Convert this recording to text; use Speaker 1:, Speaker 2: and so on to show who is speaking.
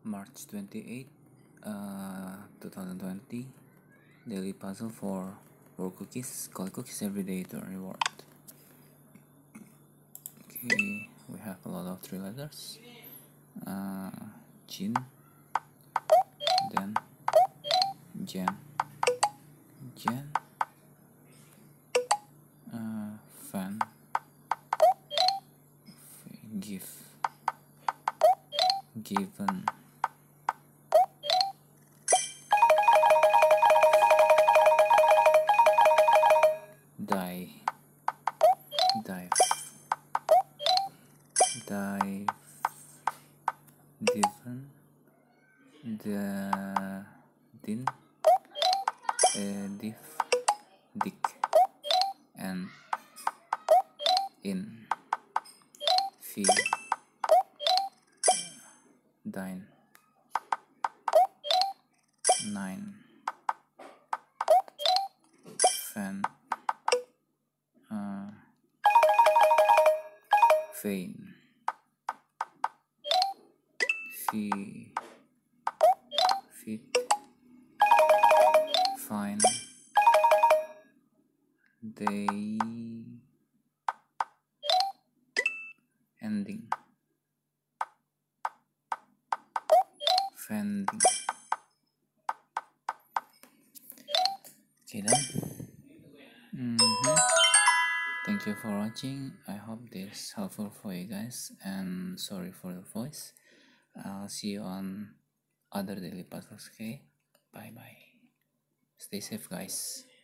Speaker 1: March 28, 2020. Daily puzzle for 4 cookies. Collect cookies every day to earn reward. Okay, we have a lot of 3 letters. Jin, then Jan, Fan, Give, Given, Die, Dive, Diven, Din, Div, Dick, and In, Fee, Dine, 9, Fan, Fein, Fee, Fit, Fine, Day, Ending, Fending. Okay, done. Thank you for watching. I hope this helpful for you guys, and sorry for the voice. I'll see you on other daily puzzles. Okay, bye bye. Stay safe, guys.